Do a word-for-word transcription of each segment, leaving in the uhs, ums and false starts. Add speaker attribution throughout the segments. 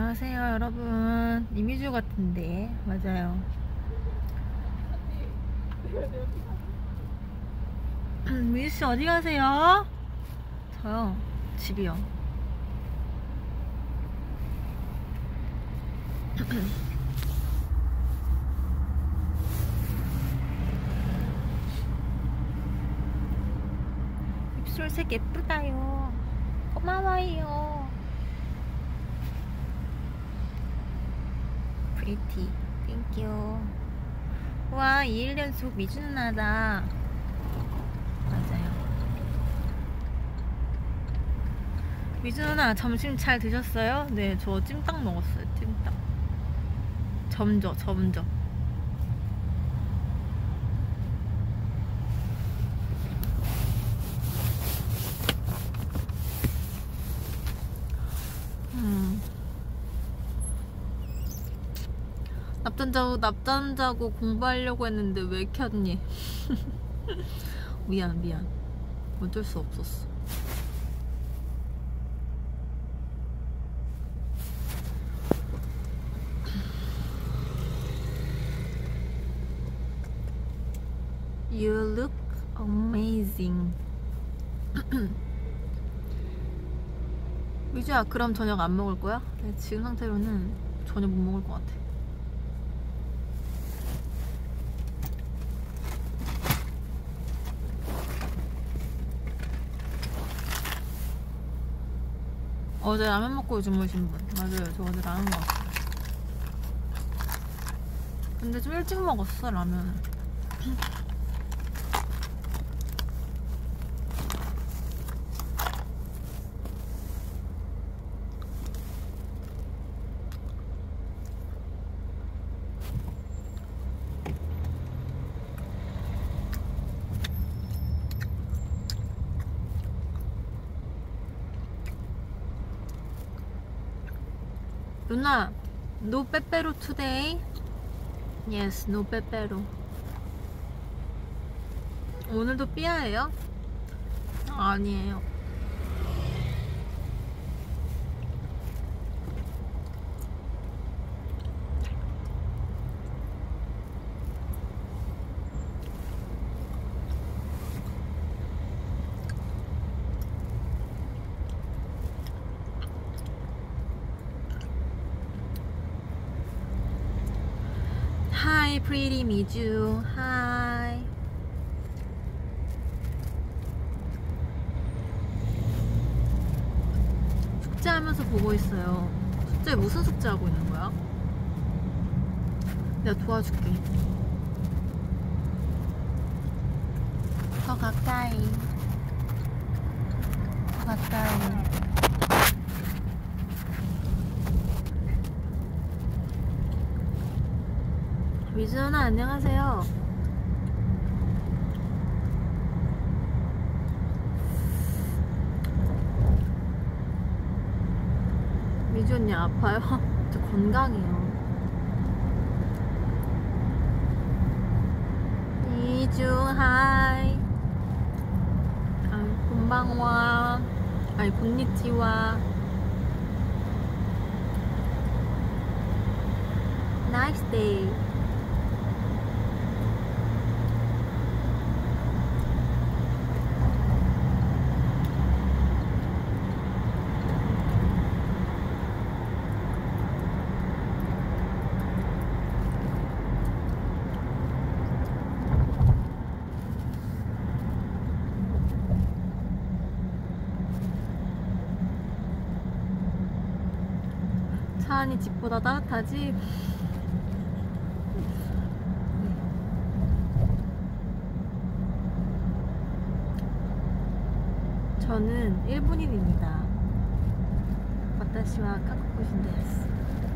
Speaker 1: 안녕하세요 여러분. 이미주 같은데 맞아요. 미주씨 어디 가세요? 저요 집이요. 입술색 예쁘다요. 고마워요. pretty. thank you. 와, 이 일 연속 미주 누나다. 맞아요. 미주 누나 점심 잘 드셨어요? 네, 저 찜닭 먹었어요. 찜닭. 점저, 점저. 음. 낮잠 자고 낮잠 자고 공부하려고 했는데 왜 켰니? 미안 미안. 어쩔 수 없었어. You look amazing. 미주야, 그럼 저녁 안 먹을 거야? 네, 지금 상태로는 전혀 못 먹을 것 같아. 어제 라면 먹고 주무신 분. 맞아요, 저 어제 라면 먹었어요. 근데 좀 일찍 먹었어, 라면을. 누나, no 빼빼로 today? Yes, no 빼빼로. 오늘도 삐아예요? 아니에요. Hi, pretty 미주. Hi. 숙제하면서 보고 있어요. 숙제 무슨 숙제 하고 있는 거야? 내가 도와줄게. 더 가까이. 더 가까이. 미주 누나 안녕하세요. 미주 언니 아파요? 저 건강해요. 미주 하이. 아, 곤방와. 아니 곤니치와. Nice day. 차 안이 집보다 따뜻하지? 저는 일본인입니다. 와타시와 한국인 데스.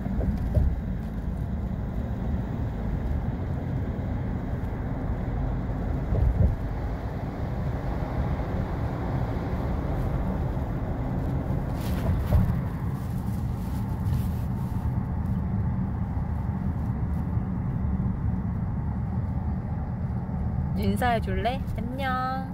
Speaker 1: 인사해줄래? 안녕.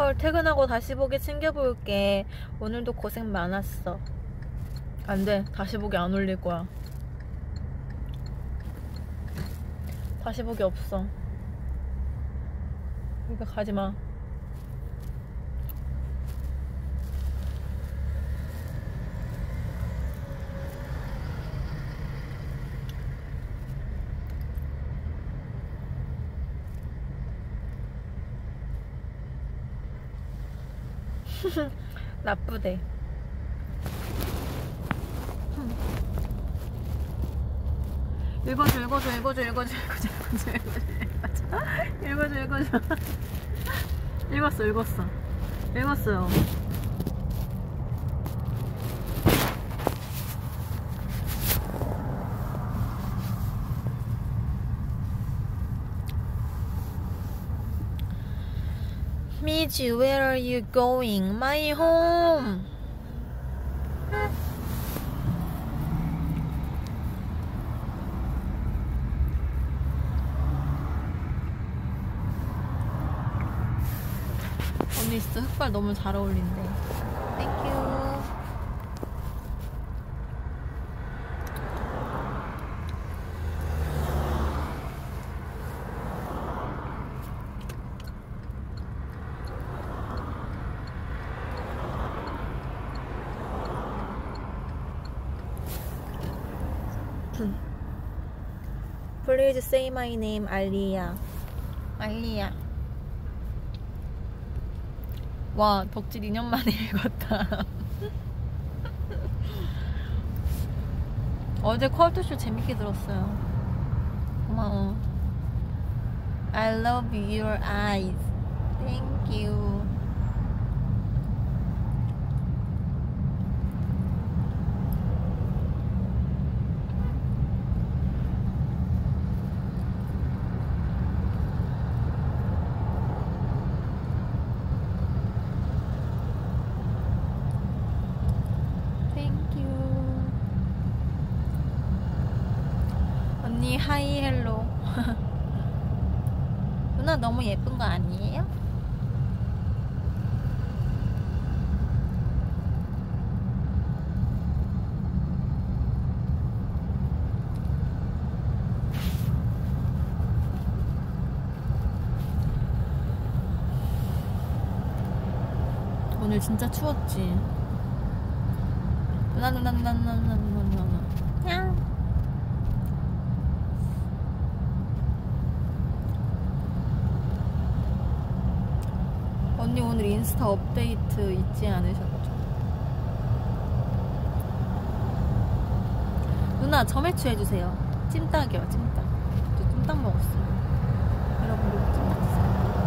Speaker 1: 헐, 퇴근하고 다시 보기 챙겨볼게. 오늘도 고생 많았어. 안돼, 다시 보기 안 올릴 거야. 다시 보기 없어. 그러니까 가지마. 나쁘대. 읽어줘 읽어줘 읽어줘 읽어줘 읽어줘 읽어줘 읽어줘 읽어줘 읽었어 읽었어 읽었어요. Miji, where are you going? My home. 언니 진짜 흑발 너무 잘 어울린대. 땡큐. Please say my name, 알리야. 알리야. 와, 덕질 이 년 만에 읽었다. 어제 컬투쇼 재밌게 들었어요. 고마워. I love your eyes. Thank you. 언니 하이 헬로. 누나 너무 예쁜 거 아니에요? 오늘 진짜 추웠지? 누나 누나 누나 누나 누나 누나 누나 냥. 언니 오늘 인스타 업데이트 잊지 않으셨죠? 누나 점액추 해주세요. 찜닭이요, 찜닭. 저 찜닭 먹었어요. 여러분들 찜닭 먹었어요.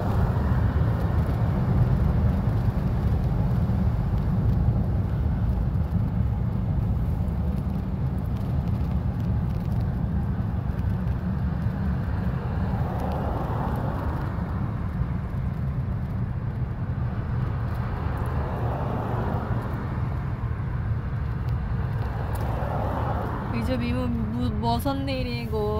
Speaker 1: 이제 미문 무슨 일이고.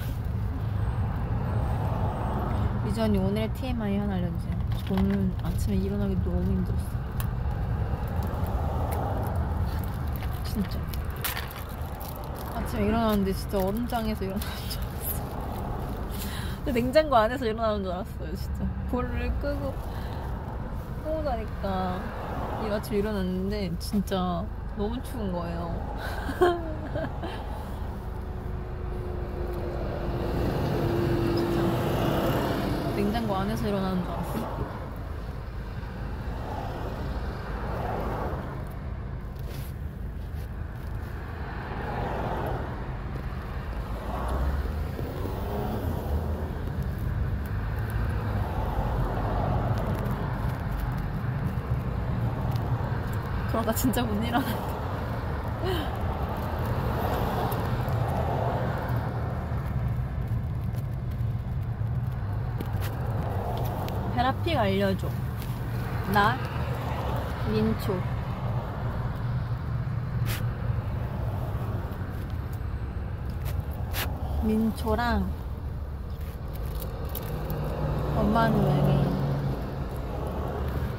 Speaker 1: 미주 언니 오늘의 티엠아이 하나 알려주세요. 오늘 아침에 일어나기 너무 힘들었어. 진짜 아침에 일어나는데 진짜 얼음장에서 일어나는 줄 알았어. 냉장고 안에서 일어나는 줄 알았어요. 진짜 볼을 끄고 끄고 자니까 이 아침에 일어났는데 진짜 너무 추운 거예요. 진짜 냉장고 안에서 일어나는 줄 알았어. 그러다 진짜 못 일어난다. 베라픽 알려줘. 나 민초. 민초랑 엄마는 외계인.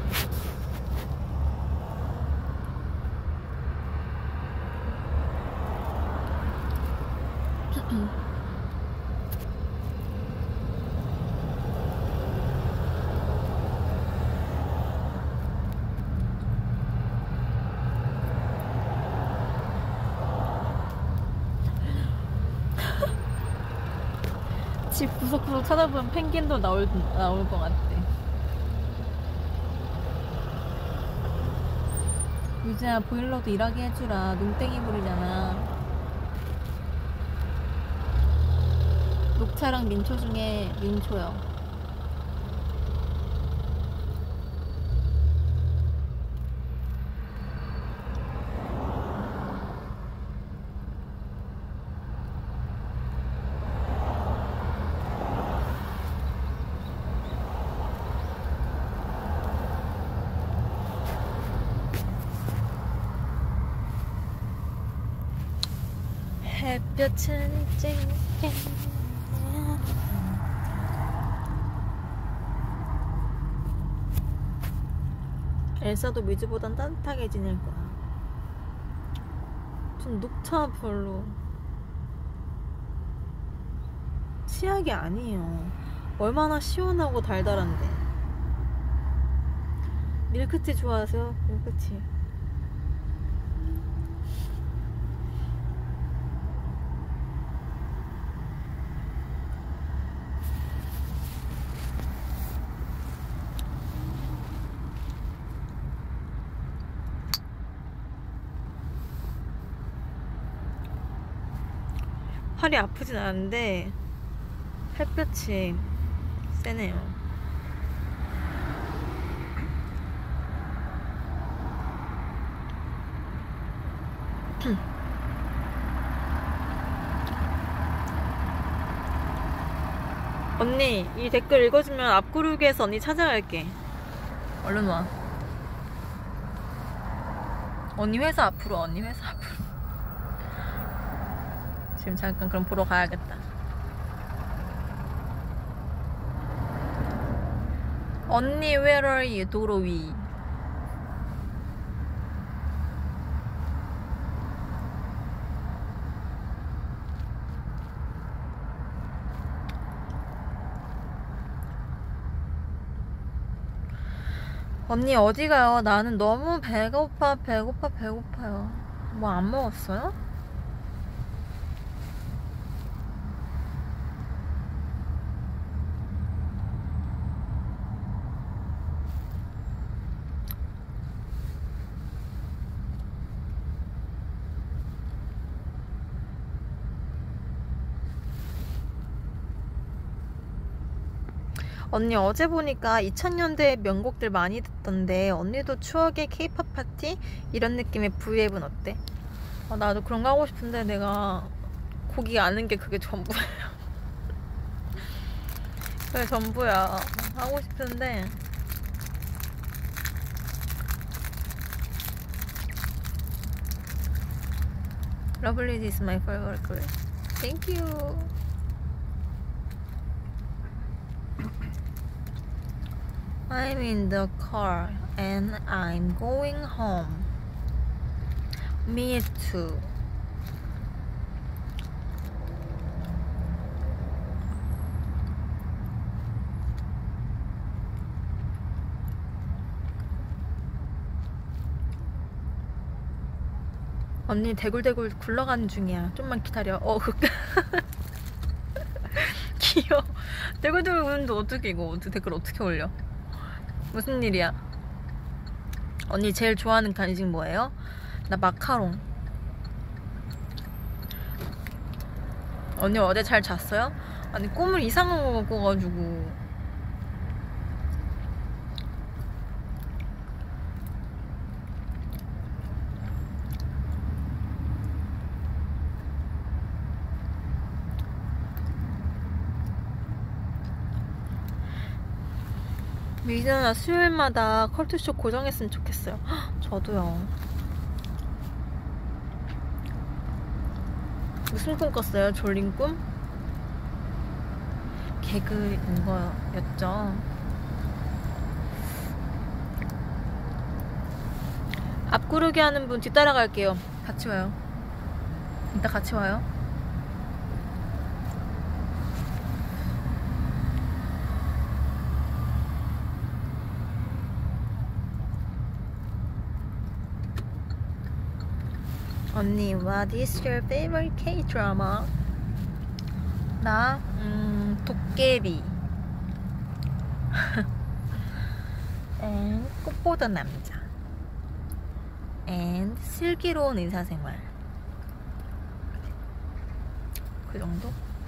Speaker 1: 집 구석구석 찾아보면 펭귄도 나올, 나올 것 같아. 유재야, 보일러도 일하게 해주라. 농땡이 부리잖아. 녹차랑 민초 중에 민초요. 햇볕은 쨍쨍. 엘사도 미즈보단 따뜻하게 지낼 거야. 전 녹차 별로 치약이 아니에요. 얼마나 시원하고 달달한데. 밀크티 좋아하세요? 밀크티. 팔이 아프진 않은데 햇볕이 세네요. 언니, 이 댓글 읽어주면 앞구르기에서 언니 찾아갈게. 얼른 와. 언니 회사 앞으로, 언니 회사 앞으로. 지금 잠깐 그럼 보러 가야겠다. 언니, where are you? 도로 위. 언니 어디 가요? 나는 너무 배고파 배고파 배고파요. 뭐 안 먹었어요? 언니 어제 보니까 이천 년대 명곡들 많이 듣던데 언니도 추억의 케이팝 파티? 이런 느낌의 브이앱은 어때? 아, 나도 그런 거 하고 싶은데 내가 곡이 아는 게 그게 전부예요. 그게 전부야. 하고 싶은데 Lovely is my favorite color. Thank you. I'm in the car and I'm going home. Me too. 언니 대굴대굴 굴러가는 중이야. 좀만 기다려. 어, 귀여워. 대굴대굴 굴는데 어떻게 이거 어떻게 댓글 어떻게 올려? 무슨 일이야? 언니 제일 좋아하는 간식 뭐예요? 나 마카롱. 언니 어제 잘 잤어요? 아니 꿈을 이상한 거 꿔가지고. 미즈나 수요일마다 컬투쇼 고정했으면 좋겠어요. 헉, 저도요. 무슨 꿈 꿨어요? 졸린 꿈? 개그인 거였죠. 앞구르기 하는 분 뒤따라갈게요. 같이 와요. 이따 같이 와요. 언니, what is your favorite K-drama? 나, 음, 도깨비. and 꽃보다 남자. and 슬기로운 의사생활. 그 정도?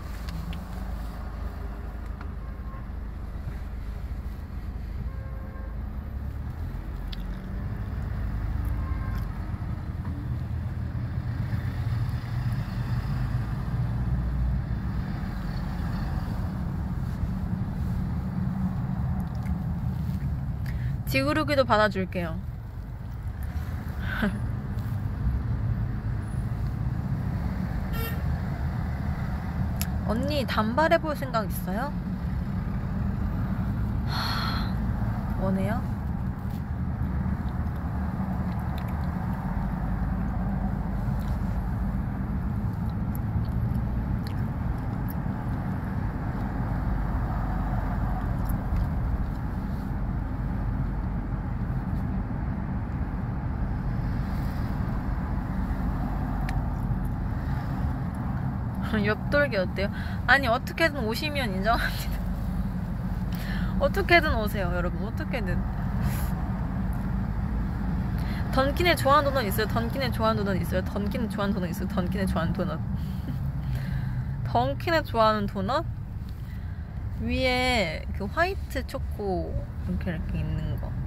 Speaker 1: 지구르기도 받아줄게요. 언니 단발해볼 생각 있어요? 원해요? 옆돌기 어때요? 아니 어떻게든 오시면 인정합니다. 어떻게든 오세요 여러분. 어떻게든. 던킨에 좋아하는 도넛 있어요. 던킨에 좋아하는 도넛 있어요. 던킨에 좋아하는 도넛 있어요. 던킨에 좋아하는 도넛. 던킨에 좋아하는 도넛 위에 그 화이트 초코 이렇게 이렇게 있는 거.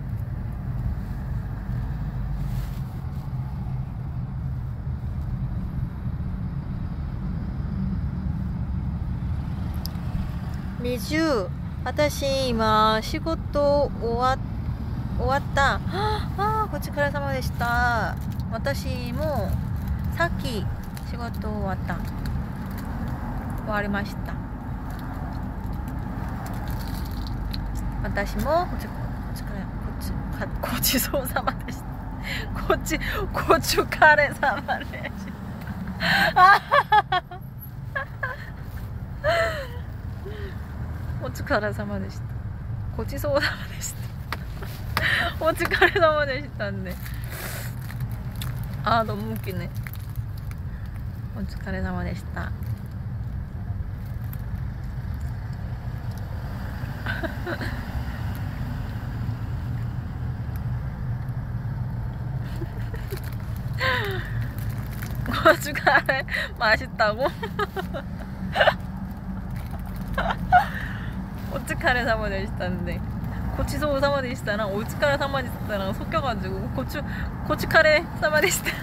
Speaker 1: 미주, 私今仕事終わ終わったあこっちから様でした。私もさっき仕事終わった終わりました。私もこっちこっちからこっちかごちそうさまでした。こっちこっちカレー様でしたお疲れ様でした。ごちそうさまでした。お疲れ様でしたんで。あー、너무 웃기네。お疲れ様でした。고춧가루 맛있다고? 고춧가루 사마데시다는데 고치소 사마데시다랑 오츠카레 사마데시다랑 섞여가지고 고추 고춧가루 사마데시다.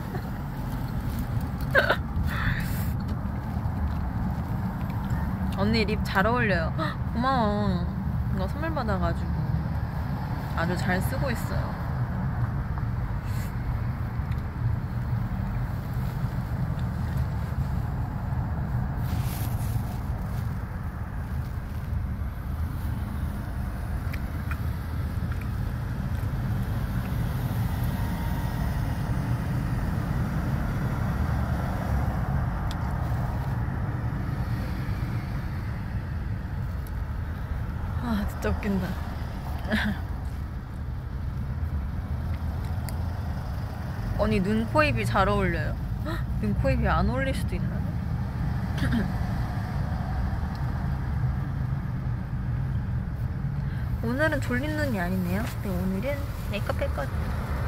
Speaker 1: 언니 립 잘 어울려요. 고마워. 나 선물 받아가지고 아주 잘 쓰고 있어요. 아 진짜 웃긴다. 언니 눈, 코, 입이 잘 어울려요. 눈, 코, 입이 안 어울릴 수도 있나? 오늘은 졸린 눈이 아니네요. 네, 오늘은 메이크업 했거든요.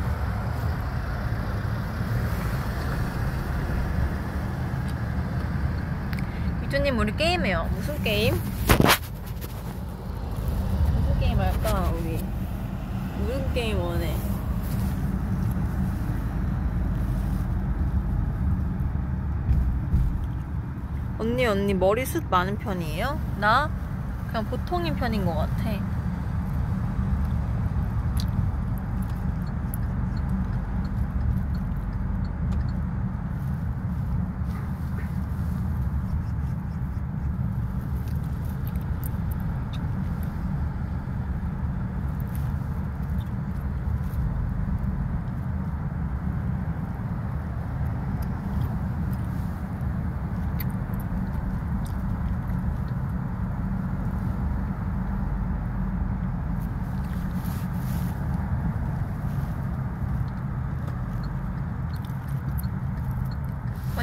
Speaker 1: 유주님 우리 게임해요. 무슨 게임? 게임 할까 우리? 무슨 게임 원해? 언니 언니 머리숱 많은 편이에요? 나 그냥 보통인 편인 것 같아.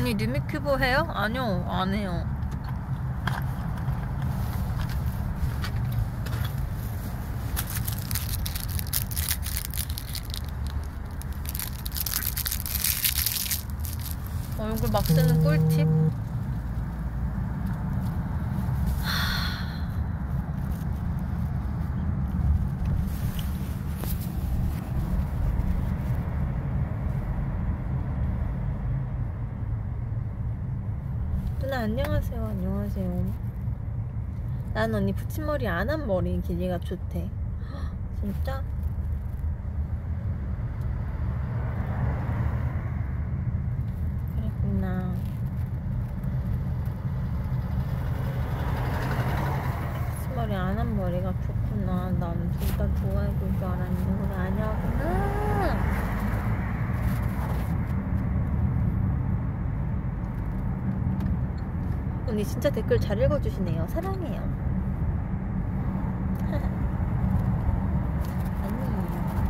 Speaker 1: 언니 뉴미큐브 해요? 아니요, 안 해요. 얼굴 막 쓰는 꿀팁? 누나 안녕하세요. 안녕하세요. 난 언니 붙임머리 안 한 머리 길이가 좋대. 진짜? 그랬구나. 붙임머리 안 한 머리가 좋구나. 나는 둘 다 좋아해 볼 줄 알았는데 그게 아니었구나. 언니 진짜 댓글 잘 읽어주시네요. 사랑해요. 아니.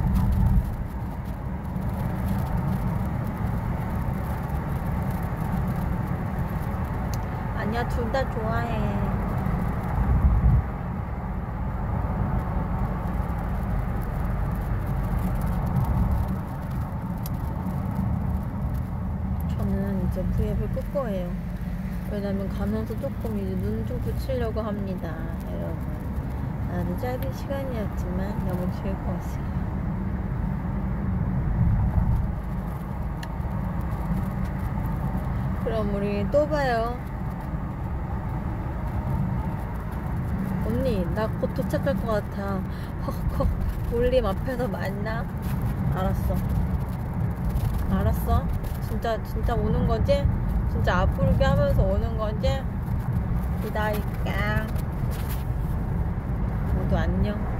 Speaker 1: 아니야, 둘 다 좋아해. 저는 이제 브이앱을 끌 거예요. 왜냐면 가면서 조금 이제 눈 좀 붙이려고 합니다, 여러분. 아주 짧은 시간이었지만 너무 즐거웠어요. 그럼 우리 또 봐요. 언니, 나 곧 도착할 것 같아. 헉헉, 볼림 앞에서 만나? 알았어. 알았어? 진짜, 진짜 오는 거지? 진짜 앞부르기 하면서 오는 거지? 기다릴게. 모두 안녕.